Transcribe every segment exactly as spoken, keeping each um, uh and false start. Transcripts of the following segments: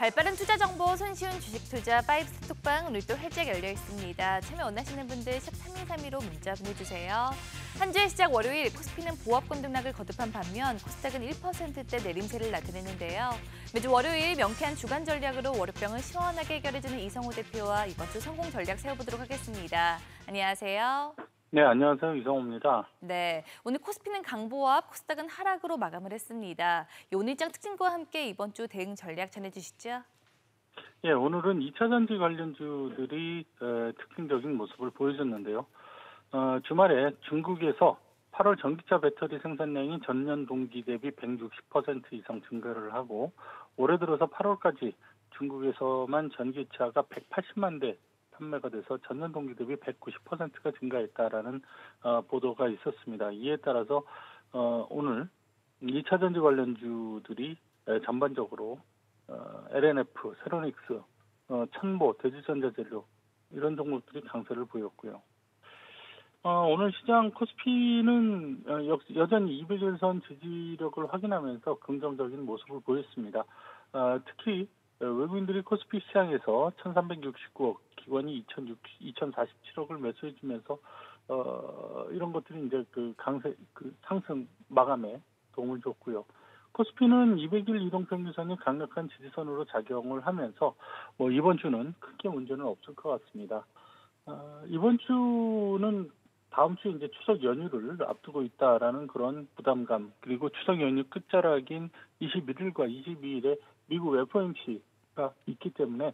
발빠른 투자 정보, 손쉬운 주식 투자 파이브스타 톡방 오늘도 활짝 열려 있습니다. 참여 원하시는 분들 샵 삼일삼이로 문자 보내주세요. 한 주의 시작 월요일 코스피는 보합권 등락을 거듭한 반면 코스닥은 일 퍼센트대 내림세를 나타내는데요. 매주 월요일 명쾌한 주간 전략으로 월요병을 시원하게 해결해주는 이성호 대표와 이번 주 성공 전략 세워보도록 하겠습니다. 안녕하세요. 네, 안녕하세요. 이성호입니다. 네, 오늘 코스피는 강보합, 코스닥은 하락으로 마감을 했습니다. 이 오늘장 특징과 함께 이번 주 대응 전략 전해주시죠. 예, 오늘은 이차 전지 관련주들이 에, 특징적인 모습을 보여줬는데요. 어, 주말에 중국에서 팔월 전기차 배터리 생산량이 전년 동기 대비 백육십 퍼센트 이상 증가를 하고 올해 들어서 팔월까지 중국에서만 전기차가 백팔십만 대 판매가 돼서 전년 동기 대비 백구십 퍼센트가 증가했다라는 어, 보도가 있었습니다. 이에 따라서 어, 오늘 이차 전지 관련주들이 에, 전반적으로 어, 엘엔에프, 세로닉스, 어, 천보, 대지전자재료 이런 종목들이 강세를 보였고요. 어, 오늘 시장 코스피는 어, 여, 여전히 이백 일선 지지력을 확인하면서 긍정적인 모습을 보였습니다. 어, 특히 외국인들이 코스피 시장에서 천삼백육십구억, 기관이 이천사십칠억을 매수해주면서 어, 이런 것들이 이제 그 강세, 그 상승 마감에 도움을 줬고요. 코스피는 이백 일 이동평균선이 강력한 지지선으로 작용을 하면서 뭐 이번 주는 크게 문제는 없을 것 같습니다. 어, 이번 주는 다음 주에 이제 추석 연휴를 앞두고 있다라는 그런 부담감, 그리고 추석 연휴 끝자락인 이십일일과 이십이일에 미국 에프오엠씨가 있기 때문에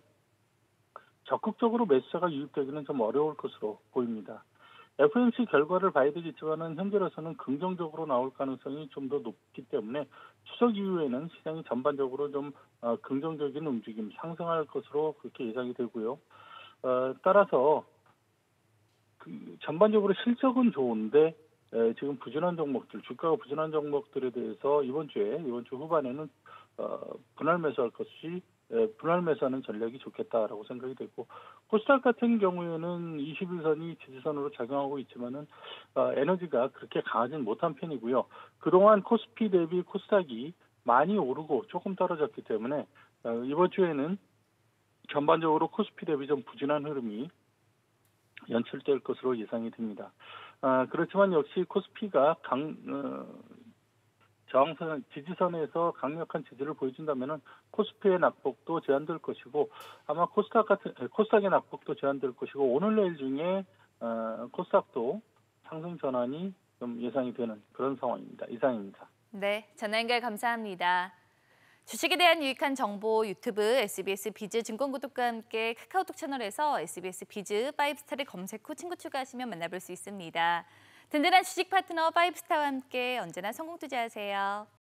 적극적으로 매수자가 유입되기는 좀 어려울 것으로 보입니다. 에프오엠씨 결과를 봐야 되겠지만은 현재로서는 긍정적으로 나올 가능성이 좀 더 높기 때문에 추석 이후에는 시장이 전반적으로 좀 어, 긍정적인 움직임, 상승할 것으로 그렇게 예상이 되고요. 어, 따라서 그 전반적으로 실적은 좋은데 에, 지금 부진한 종목들, 주가가 부진한 종목들에 대해서 이번 주에 이번 주 후반에는 어, 분할 매수할 것이 에, 분할 매수하는 전략이 좋겠다라고 생각이 되고, 코스닥 같은 경우에는 이십일선이 지지선으로 작용하고 있지만은 어, 에너지가 그렇게 강하진 못한 편이고요. 그동안 코스피 대비 코스닥이 많이 오르고 조금 떨어졌기 때문에 어, 이번 주에는 전반적으로 코스피 대비 좀 부진한 흐름이 연출될 것으로 예상이 됩니다. 아, 그렇지만 역시 코스피가 강, 어, 저항선, 지지선에서 강력한 지지를 보여준다면은 코스피의 낙폭도 제한될 것이고, 아마 코스닥 같은, 코스닥의 낙폭도 제한될 것이고, 오늘 내일 중에, 어, 코스닥도 상승 전환이 좀 예상이 되는 그런 상황입니다. 이상입니다. 네, 전화 연결 감사합니다. 주식에 대한 유익한 정보 유튜브 에스비에스 비즈 증권구독과 함께 카카오톡 채널에서 에스비에스 비즈 파이브스타를 검색 후 친구 추가하시면 만나볼 수 있습니다. 든든한 주식 파트너 파이브스타와 함께 언제나 성공 투자하세요.